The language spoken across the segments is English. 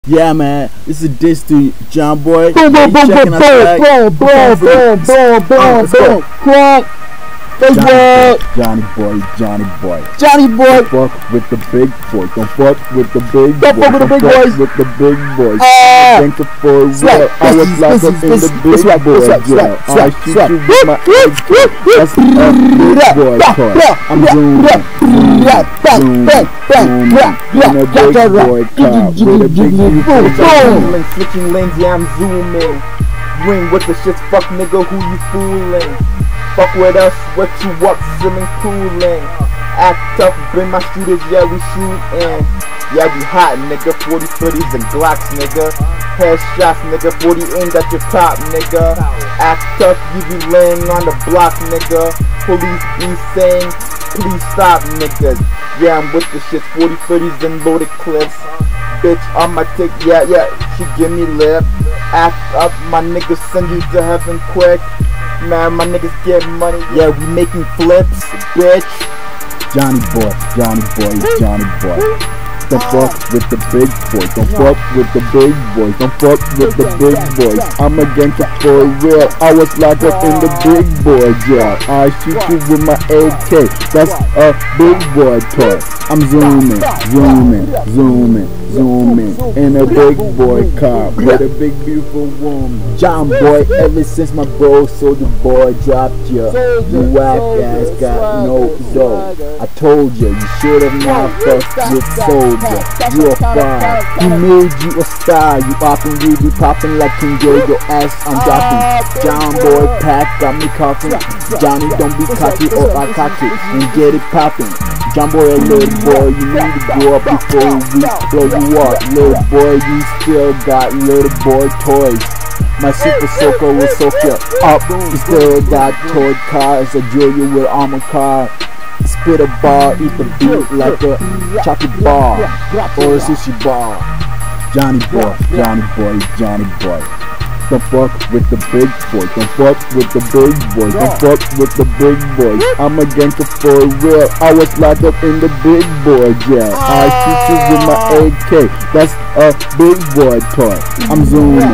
Yeah, man, this is a diss to John Boy. Boom, boom, boom, boom, boom, boom, boom, boom, boom, boom, crack. Johnny Boy. Johnny Boy. Fuck with the big boy. Don't fuck with the big boy. Don't fuck with the big boys. With the big boys. Thank you for Slap. I was locked up in the big boy jail. I shoot you with my AK. That's a big boy toy. I'm zooming. In a big boy car with a big boom. Switching lanes, yeah, I'm zooming. Ring with the shit, fuck nigga, who you fooling? Fuck with us, what you up, swimming, cooling. Act tough, bring my shooters, yeah, we shootin'. Yeah, we hot, nigga, 40, 30s and Glocks, nigga. Headshots, nigga, 40 aimed at your top, nigga. Act tough, you be laying on the block, nigga. Police be saying, please stop, niggas. Yeah, I'm with the shit, 40, 30s and loaded clips. Bitch, I'ma take, yeah, she give me lip. Act up, my niggas send you to heaven quick. Man, my niggas get money, yeah, we making flips, bitch. Johnny Boy. Don't fuck with the big boys. Don't fuck with the big boys. Don't fuck with the big boys. I'm a gangster for real. I was locked up in the big boy jail. I shoot you with my AK. That's a big boy toy. I'm zooming in a big boy car with a big beautiful woman. John Boy, ever since my bro Soldier Boy dropped you, you whack ass got no dough. I told you, you should have not fucked with Soldier. You a fraud. He made you a star. You poppin', we be poppin' like King J. Your ass I'm dropping. John Boy pack got me coughing. Johnny, don't be cocky or I cock it and get it poppin'. John Boy, a little boy, you need to grow up before we blow you up. Little boy, you still got little boy toys. My super soaker will soak you up. You still got toy cars, I drill you with armor car. Spit a bar, eat the beat like a chocolate bar or a sushi bar. Johnny Boy. Don't fuck with the big boys. Don't fuck with the big boys. Don't fuck with the big boys. I'm a gangster for real. I was locked up in the big boy jail. I shoot you with my AK. That's a big boy toy. I'm zooming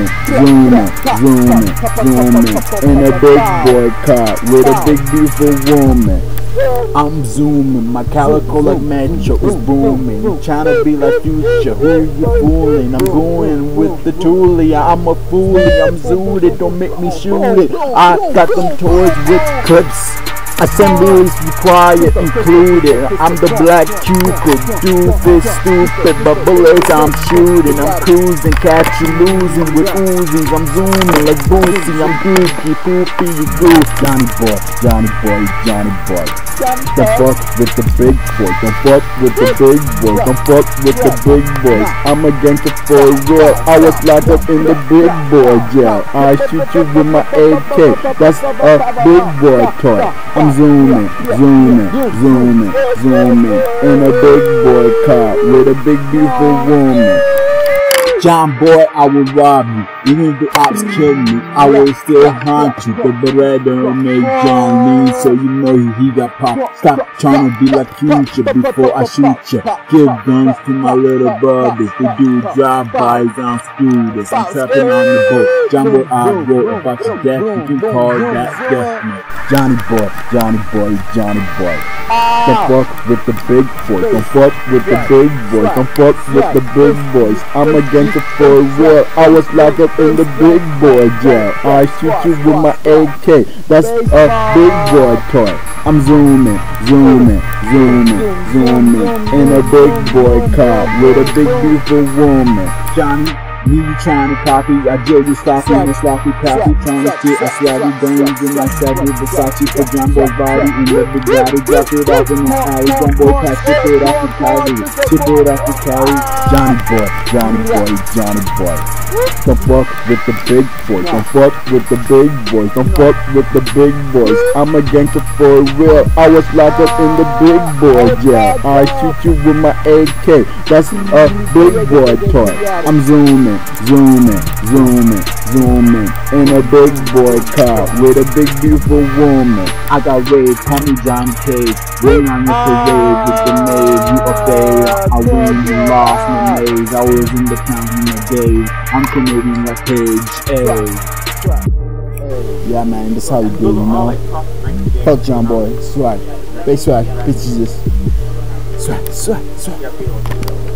in a big boy car with a big beautiful woman. I'm zooming, my calico like Metro is booming. You tryna be like Future, who you fooling? I'm going with the toolie, I'm a foolie. I'm zooted, don't make me shoot it. I got them toys with clips. Assemblies required, included. I'm the black Cupid, doofus, stupid, but bullets I'm shooting. I'm cruising, catch you losing with Uzis. I'm zooming like Boosie, I'm dookie, poopy, you goof. Johnny Boy. Don't fuck with the big boys. Don't fuck with the big boys. Don't fuck with the big boys. I'm a gangster for real. I was locked up in the big boy jail. I shoot you with my AK. That's a big boy toy. I'm zooming in a big boy car with a big beautiful woman. John Boy, I will rob you. Even if the ops kill me, I will still haunt you. The Beretta made John lean, so you know he got popped. Stop trying to be like Future before I shoot you. Give guns to my little brothers. They do drive-bys on scooters. I'm trapping on the boat. John Boy, I wrote about your death. You can call that death note. Johnny Boy. Don't fuck with the big boys. Don't fuck with the big boys. Don't fuck with the big boys. I'm a gangster for real. I was locked up in the big boy jail. I shoot you with my AK. That's a big boy toy. I'm zooming in a big boy car with a big beautiful woman. Johnny, me trying to copy, I jail you sloppy and sloppy copy, trying to shit, I slabby bones in my savvy Versace for John Boy's body, and let the body drop it off in the alley. John Boy pass, ship it off the carry, Johnny Boy. Don't fuck with the big boys. Don't fuck with the big boys. Don't fuck with the big boys. I'm a gangster for real. I was locked up in the big boy jail. I shoot you with my AK. That's a big boy toy. I'm zooming zooming in a big boy car with a big beautiful woman. I got rave, call me John Cage. Ring on the parade with the maid, you a fade. I win, you lost my maze. I was in the town in the days. I'm Canadian like Page. Yeah man, that's how you do, you know. Fuck John Boy, swag. Big swag, bitch Jesus. Swag, swag, swag.